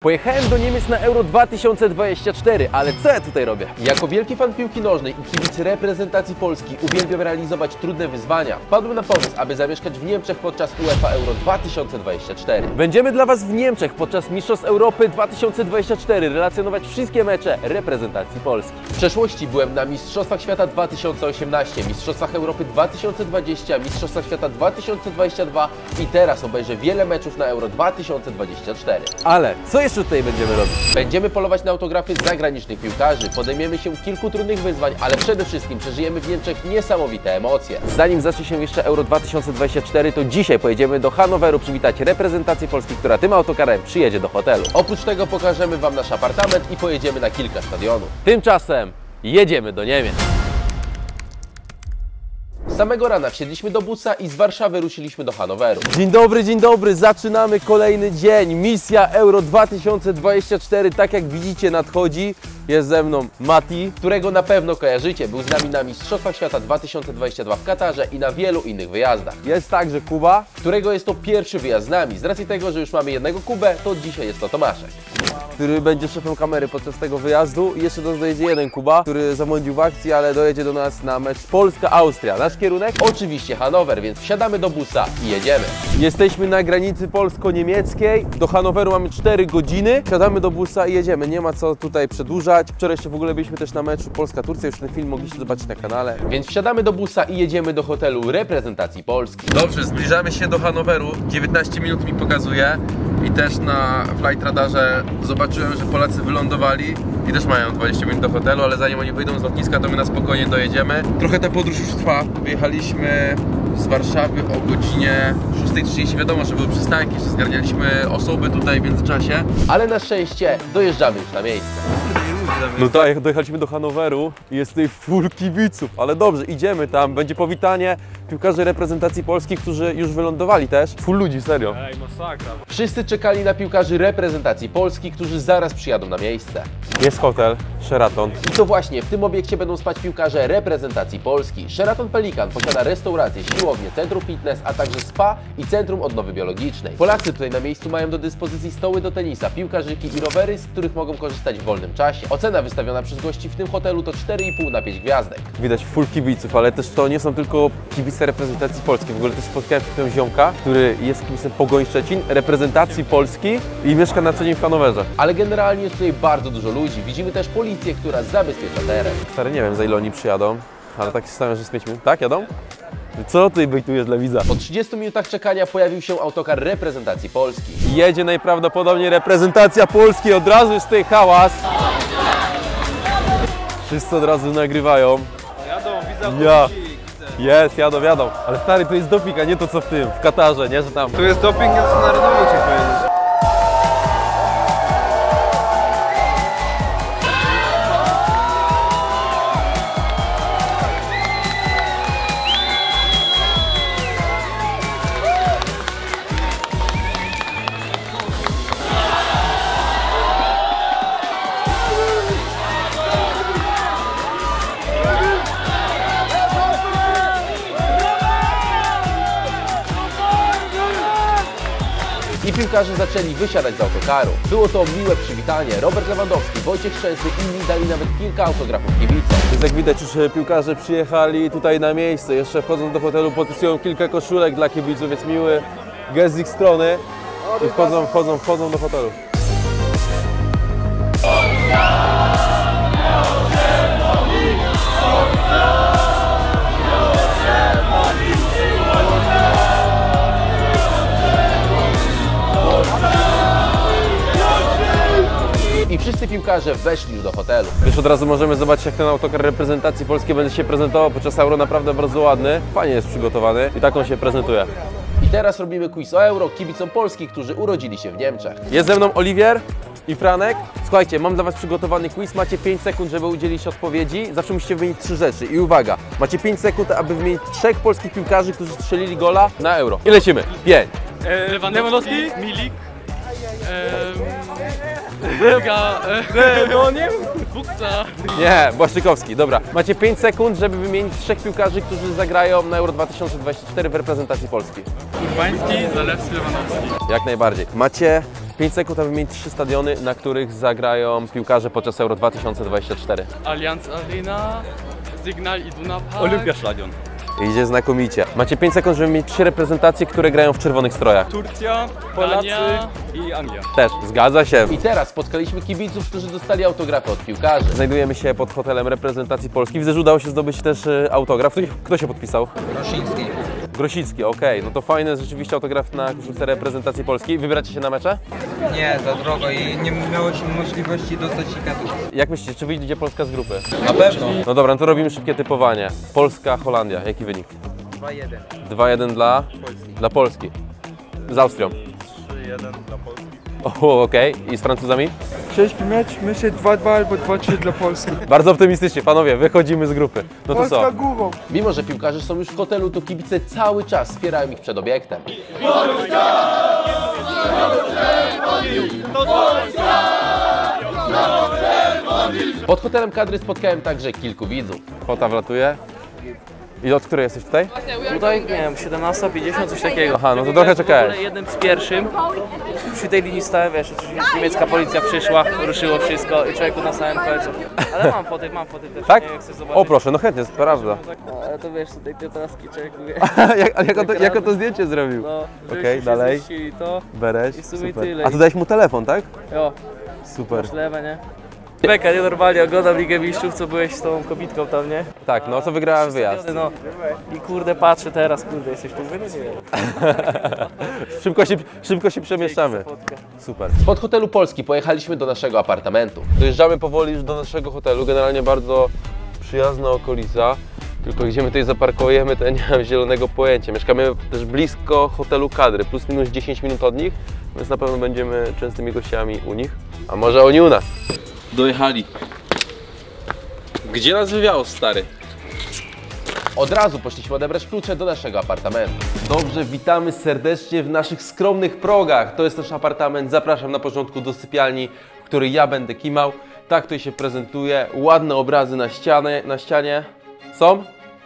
Pojechałem do Niemiec na Euro 2024, ale co ja tutaj robię? Jako wielki fan piłki nożnej i kibic reprezentacji Polski uwielbiam realizować trudne wyzwania. Wpadłem na pomysł, aby zamieszkać w Niemczech podczas UEFA Euro 2024. Będziemy dla Was w Niemczech podczas Mistrzostw Europy 2024 relacjonować wszystkie mecze reprezentacji Polski. W przeszłości byłem na Mistrzostwach Świata 2018, Mistrzostwach Europy 2020, Mistrzostwach Świata 2022 i teraz obejrzę wiele meczów na Euro 2024. Ale co jeszcze tutaj będziemy robić? Będziemy polować na autografy zagranicznych piłkarzy, podejmiemy się kilku trudnych wyzwań, ale przede wszystkim przeżyjemy w Niemczech niesamowite emocje. Zanim zacznie się jeszcze Euro 2024, to dzisiaj pojedziemy do Hanoweru przywitać reprezentację Polski, która tym autokarem przyjedzie do hotelu. Oprócz tego pokażemy Wam nasz apartament i pojedziemy na kilka stadionów. Tymczasem jedziemy do Niemiec. Z samego rana wsiedliśmy do busa i z Warszawy ruszyliśmy do Hanoweru. Dzień dobry, zaczynamy kolejny dzień. Misja Euro 2024, tak jak widzicie, nadchodzi. Jest ze mną Mati, którego na pewno kojarzycie. Był z nami na Mistrzostwach Świata 2022 w Katarze i na wielu innych wyjazdach. Jest także Kuba, którego jest to pierwszy wyjazd z nami. Z racji tego, że już mamy jednego Kubę, to dzisiaj jest to Tomaszek, który będzie szefem kamery podczas tego wyjazdu. I jeszcze do nas dojedzie jeden Kuba, który zamądził w akcji, ale dojedzie do nas na mecz Polska-Austria. Nasz kierunek? Oczywiście Hanower, więc wsiadamy do busa i jedziemy. Jesteśmy na granicy polsko-niemieckiej. Do Hanoweru mamy 4 godziny. Wsiadamy do busa i jedziemy. Nie ma co tutaj przedłużać. Wczoraj jeszcze w ogóle byliśmy też na meczu Polska-Turcja. Już ten film mogliście zobaczyć na kanale. Więc wsiadamy do busa i jedziemy do hotelu reprezentacji Polski. Dobrze, zbliżamy się do Hanoweru. 19 minut mi pokazuje. I też na Flight Radarze zobaczyłem, że Polacy wylądowali i też mają 20 minut do hotelu, ale zanim oni wyjdą z lotniska, to my na spokojnie dojedziemy. Trochę ta podróż już trwa. Wyjechaliśmy z Warszawy o godzinie 6:30. Wiadomo, że były przystanki, że zgarnialiśmy osoby tutaj w międzyczasie, ale na szczęście dojeżdżamy już na miejsce. No tak, dojechaliśmy do Hanoweru i jest tutaj full kibiców, ale dobrze, idziemy tam, będzie powitanie piłkarzy reprezentacji Polski, którzy już wylądowali też. Full ludzi, serio. Ej, masakra. Wszyscy czekali na piłkarzy reprezentacji Polski, którzy zaraz przyjadą na miejsce. Jest hotel Sheraton. I to właśnie w tym obiekcie będą spać piłkarze reprezentacji Polski. Sheraton Pelikan posiada restaurację, siłownię, centrum fitness, a także spa i centrum odnowy biologicznej. Polacy tutaj na miejscu mają do dyspozycji stoły do tenisa, piłkarzyki i rowery, z których mogą korzystać w wolnym czasie. Ocena wystawiona przez gości w tym hotelu to 4,5 na 5 gwiazdek. Widać full kibiców, ale też to nie są tylko kibice reprezentacji Polski. W ogóle też spotkałem się ziomka, który jest kibicem Pogoń Szczecin, reprezentacji Polski i mieszka na co dzień w Hanowerze. Ale generalnie jest tutaj bardzo dużo ludzi. Widzimy też policję, która zabezpiecza teren. Stary, nie wiem, za ile oni przyjadą, ale tak się stawiam, że jest 5 minut. Tak, jadą? Co ty bejtujesz dla widza? Po 30 minutach czekania pojawił się autokar reprezentacji Polski. Jedzie najprawdopodobniej reprezentacja Polski, od razu jest tutaj hałas. Wszyscy od razu nagrywają. Jadą, widzę. Jadą. Ale stary, to jest doping, a nie to co w Katarze, nie? Że tam... Tu jest doping międzynarodowy, chciałem powiedzieć. I piłkarze zaczęli wysiadać z autokaru. Było to miłe przywitanie. Robert Lewandowski, Wojciech Szczęsny i inni dali nawet kilka autografów kibicom. Więc jak widać, już piłkarze przyjechali tutaj na miejsce. Jeszcze wchodząc do hotelu podpisują kilka koszulek dla kibiców, więc miły gest z ich strony. I wchodzą do hotelu. I wszyscy piłkarze weszli już do hotelu. Już od razu możemy zobaczyć, jak ten autokar reprezentacji Polskiej będzie się prezentował podczas Euro. Naprawdę bardzo ładny, fajnie jest przygotowany i tak on się prezentuje. I teraz robimy quiz o Euro kibicom Polski, którzy urodzili się w Niemczech. Jest ze mną Oliwier i Franek. Słuchajcie, mam dla Was przygotowany quiz. Macie 5 sekund, żeby udzielić odpowiedzi. Zawsze musicie wymienić 3 rzeczy. I uwaga, macie 5 sekund, aby wymienić 3 polskich piłkarzy, którzy strzelili gola na Euro. I lecimy. 5. Lewandowski, Milik, Buksa. Nie, Błaszczykowski. Dobra. Macie 5 sekund, żeby wymienić 3 piłkarzy, którzy zagrają na Euro 2024 w reprezentacji Polski. Urbański, Zalewski, Lewandowski. Jak najbardziej. Macie 5 sekund, aby mieć 3 stadiony, na których zagrają piłkarze podczas Euro 2024. Allianz Arena, Signal Iduna Park. Olympiastadion. Idzie znakomicie. Macie 5 sekund, żeby mieć 3 reprezentacje, które grają w czerwonych strojach. Turcja, Polacy Dania. i Anglia. Też, zgadza się. I teraz spotkaliśmy kibiców, którzy dostali autografy od piłkarzy. Znajdujemy się pod hotelem reprezentacji Polski. Widzę, że udało się zdobyć też autograf. Kto się podpisał? Grosicki, okej. No to fajny rzeczywiście autograf na koszulce reprezentacji Polski. Wybieracie się na mecze? Nie, za drogo i nie miało się możliwości dostać tiketów. Jak myślicie, czy wyjdzie Polska z grupy? Na pewno. No dobra, no to robimy szybkie typowanie. Polska, Holandia. Jaki wynik? 2-1. 2-1 dla Polski. Z Austrią. 3-1 dla Polski. O, okej. I z Francuzami? Ciężki mecz, myślę 2-2 albo 2-3 dla Polski. Bardzo optymistycznie, panowie, wychodzimy z grupy. No to co? Polska górą. Mimo że piłkarze są już w hotelu, to kibice cały czas wspierają ich przed obiektem. Pod hotelem kadry spotkałem także kilku widzów. Kwota wlatuje. I od której jesteś tutaj? Tutaj, nie wiem, 17:50, coś takiego. Aha, no to trochę W czekałeś. ogóle jednym z pierwszym. Przy tej linii stałem, wiesz, oczywiście niemiecka policja przyszła, ruszyło wszystko i człowieku na samym końcu. Ale mam foty też, Tak? nie wiem, jak chcesz zobaczyć. O proszę, no chętnie, prawda. No, ale to wiesz, tutaj te taski człowieku, wie. Jak on to zdjęcie zrobił? No, Okej, żebyśmy się dalej. zmieścili, to, Bereś, I w sumie super. tyle. A tu dałeś mu telefon, tak? jo, Super. masz lewe, nie? Beka, nie normalnie oglądam Ligę Mistrzów, co byłeś z tą kobitką tam, nie? Tak, no co wygrała wyjazd. No, i kurde patrzę teraz, kurde, jesteś tu, mówię, no nie wiem. Szybko się przemieszczamy. Fotka. Super. Spod hotelu Polski pojechaliśmy do naszego apartamentu. Dojeżdżamy powoli już do naszego hotelu, generalnie bardzo przyjazna okolica. Tylko gdzie my tutaj zaparkujemy, to ja nie mam zielonego pojęcia. Mieszkamy też blisko hotelu kadry, plus minus 10 minut od nich, więc na pewno będziemy częstymi gościami u nich. A może oni u nas? Dojechali. Gdzie nas wywiało, stary? Od razu poszliśmy odebrać klucze do naszego apartamentu. Dobrze, witamy serdecznie w naszych skromnych progach. To jest nasz apartament. Zapraszam na początku do sypialni, w której ja będę kimał. Tak tutaj się prezentuje. Ładne obrazy na ścianie. Są?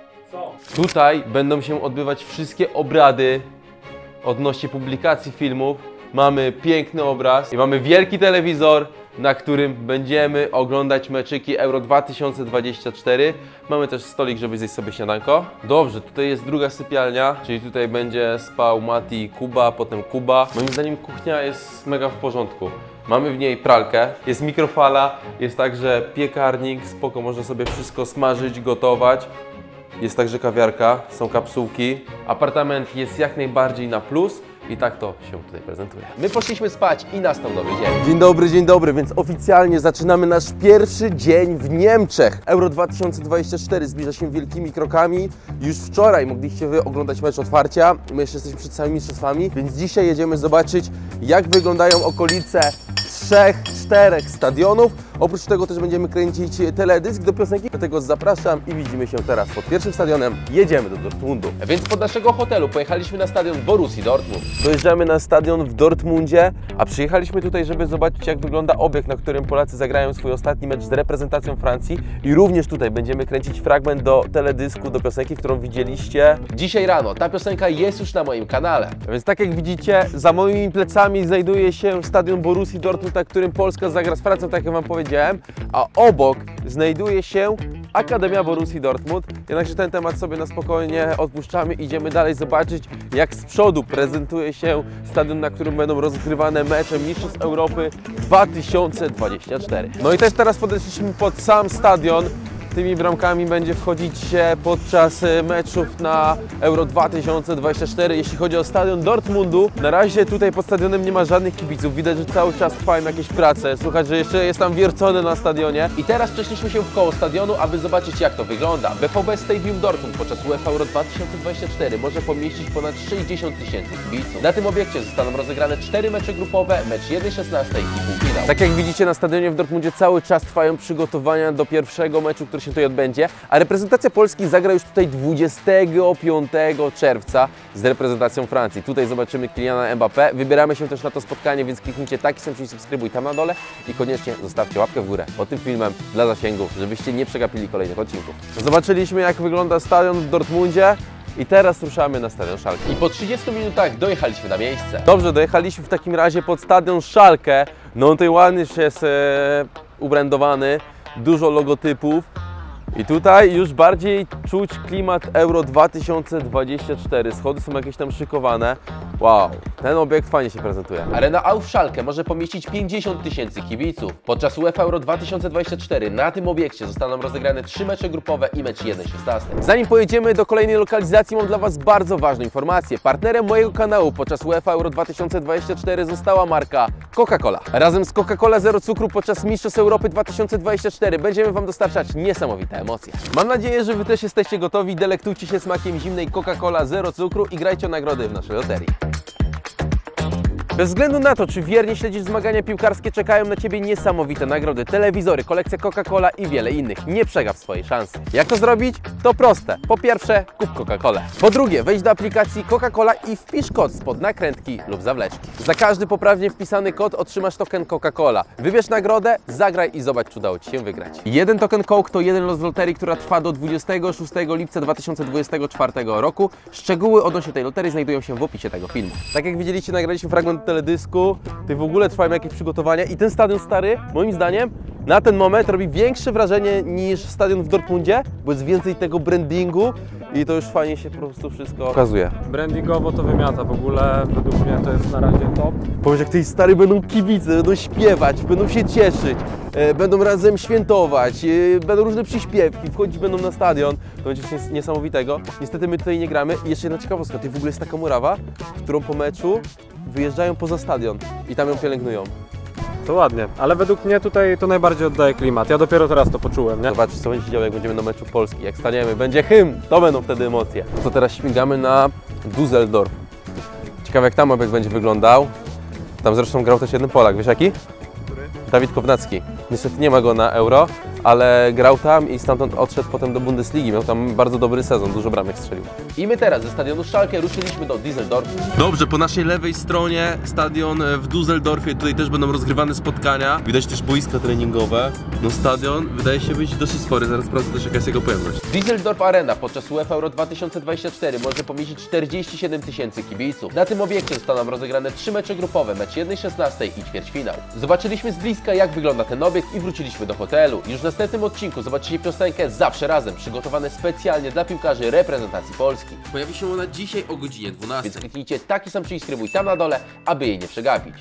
Tutaj będą się odbywać wszystkie obrady odnośnie publikacji filmów. Mamy piękny obraz i mamy wielki telewizor, na którym będziemy oglądać meczyki Euro 2024. Mamy też stolik, żeby zjeść sobie śniadanko. Dobrze, tutaj jest druga sypialnia, czyli tutaj będzie spał Mati i Kuba, potem Kuba. Moim zdaniem kuchnia jest mega w porządku. Mamy w niej pralkę, jest mikrofala, jest także piekarnik, spoko, można sobie wszystko smażyć, gotować. Jest także kawiarka, są kapsułki. Apartament jest jak najbardziej na plus i tak to się tutaj prezentuje. My poszliśmy spać i nastał nowy dzień. Dzień dobry, więc oficjalnie zaczynamy nasz pierwszy dzień w Niemczech. Euro 2024 zbliża się wielkimi krokami. Już wczoraj mogliście wy oglądać mecz otwarcia. My jeszcze jesteśmy przed samymi mistrzostwami, więc dzisiaj jedziemy zobaczyć, jak wyglądają okolice 3-4 stadionów. Oprócz tego też będziemy kręcić teledysk do piosenki, dlatego zapraszam i widzimy się teraz pod pierwszym stadionem. Jedziemy do Dortmundu. Więc pod naszego hotelu pojechaliśmy na stadion Borussii Dortmund. Dojeżdżamy na stadion w Dortmundzie, a przyjechaliśmy tutaj, żeby zobaczyć, jak wygląda obiekt, na którym Polacy zagrają swój ostatni mecz z reprezentacją Francji. I również tutaj będziemy kręcić fragment do teledysku, do piosenki, którą widzieliście. Dzisiaj rano ta piosenka jest już na moim kanale. Więc tak jak widzicie, za moimi plecami znajduje się stadion Borussii Dortmund, na którym Polska zagra z Francją, tak jak wam powiedziałem, a obok znajduje się Akademia Borussii Dortmund. Jednakże ten temat sobie na spokojnie odpuszczamy. Idziemy dalej zobaczyć, jak z przodu prezentuje się stadion, na którym będą rozgrywane mecze Mistrzostw Europy 2024. No i też teraz podeszliśmy pod sam stadion. Tymi bramkami będzie wchodzić się podczas meczów na Euro 2024. Jeśli chodzi o stadion Dortmundu, na razie tutaj pod stadionem nie ma żadnych kibiców. Widać, że cały czas trwają jakieś prace. Słuchaj, że jeszcze jest tam wiercony na stadionie. I teraz przeszliśmy się w koło stadionu, aby zobaczyć, jak to wygląda. BVB Stadium Dortmund podczas UEFA Euro 2024 może pomieścić ponad 60 000 kibiców. Na tym obiekcie zostaną rozegrane 4 mecze grupowe, mecz 1/16 i półfinał. Tak jak widzicie, na stadionie w Dortmundzie cały czas trwają przygotowania do pierwszego meczu, który się tutaj odbędzie, a reprezentacja Polski zagra już tutaj 25 czerwca z reprezentacją Francji. Tutaj zobaczymy Kyliana Mbappé. Wybieramy się też na to spotkanie, więc kliknijcie taki sam przycisk subskrybuj tam na dole i koniecznie zostawcie łapkę w górę pod tym filmem dla zasięgów, żebyście nie przegapili kolejnych odcinków. Zobaczyliśmy, jak wygląda stadion w Dortmundzie. I teraz ruszamy na stadion Schalke. I po 30 minutach dojechaliśmy na miejsce. Dobrze, dojechaliśmy w takim razie pod stadion Schalke. No tutaj ładnie już jest ubrandowany, dużo logotypów. I tutaj już bardziej czuć klimat Euro 2024. Schody są jakieś tam szykowane. Wow, ten obiekt fajnie się prezentuje. Arena Auf Schalke może pomieścić 50 000 kibiców. Podczas UEFA Euro 2024 na tym obiekcie zostaną rozegrane 3 mecze grupowe i mecz 1/16. Zanim pojedziemy do kolejnej lokalizacji, mam dla Was bardzo ważną informację. Partnerem mojego kanału podczas UEFA Euro 2024 została marka Coca-Cola. Razem z Coca-Cola Zero Cukru podczas Mistrzostw Europy 2024 będziemy Wam dostarczać niesamowite emocje. Mam nadzieję, że Wy też jesteście gotowi. Delektujcie się smakiem zimnej Coca-Cola Zero Cukru i grajcie o nagrody w naszej loterii. Bez względu na to, czy wiernie śledzisz zmagania piłkarskie, czekają na Ciebie niesamowite nagrody, telewizory, kolekcja Coca-Cola i wiele innych. Nie przegap swojej szansy. Jak to zrobić? To proste. Po pierwsze, kup Coca-Colę. Po drugie, wejdź do aplikacji Coca-Cola i wpisz kod spod nakrętki lub zawleczki. Za każdy poprawnie wpisany kod otrzymasz token Coca-Cola. Wybierz nagrodę, zagraj i zobacz, czy udało Ci się wygrać. Jeden token Coke to jeden los w loterii, która trwa do 26 lipca 2024 roku. Szczegóły odnośnie tej loterii znajdują się w opisie tego filmu. Tak jak widzieliście, nagraliśmy fragment teledysku, tutaj w ogóle trwają jakieś przygotowania i ten stadion stary, moim zdaniem, na ten moment robi większe wrażenie niż stadion w Dortmundzie, bo jest więcej tego brandingu i to już fajnie się po prostu wszystko pokazuje. Brandingowo to wymiata, w ogóle według mnie to jest na razie top. Powiedz, jak tej stary będą kibice, będą śpiewać, będą się cieszyć, będą razem świętować, będą różne przyśpiewki, wchodzić będą na stadion, to będzie coś niesamowitego. Niestety my tutaj nie gramy i jeszcze jedna ciekawostka, tutaj w ogóle jest taka murawa, którą po meczu wyjeżdżają poza stadion i tam ją pielęgnują. To ładnie, ale według mnie tutaj to najbardziej oddaje klimat. Ja dopiero teraz to poczułem, nie? Zobacz, co będzie się działo, jak będziemy na meczu Polski. Jak staniemy, będzie hymn, to będą wtedy emocje. To teraz śmigamy na Düsseldorf. Ciekawe, jak tam obiekt będzie wyglądał. Tam zresztą grał też jeden Polak, wiesz jaki? Dawid Kownacki. Niestety nie ma go na Euro, ale grał tam i stamtąd odszedł potem do Bundesligi. Miał tam bardzo dobry sezon, dużo bramek strzelił. I my teraz ze stadionu Schalke ruszyliśmy do Düsseldorf. Dobrze, po naszej lewej stronie stadion w Düsseldorfie. Tutaj też będą rozgrywane spotkania. Widać też boiska treningowe. No stadion wydaje się być dosyć spory. Zaraz sprawdzę też, jaka jest jego pojemność. Düsseldorf Arena podczas UEFA Euro 2024 może pomieścić 47 000 kibiców. Na tym obiekcie zostaną rozegrane 3 mecze grupowe, mecz 1/16 i ćwierćfinał. Zobaczyliśmy z bliska, jak wygląda ten obiekt i wróciliśmy do hotelu. Już w następnym odcinku zobaczycie piosenkę Zawsze Razem, przygotowane specjalnie dla piłkarzy reprezentacji Polski. Pojawi się ona dzisiaj o godzinie 12. Więc kliknijcie taki sam przycisk, tam na dole, aby jej nie przegapić.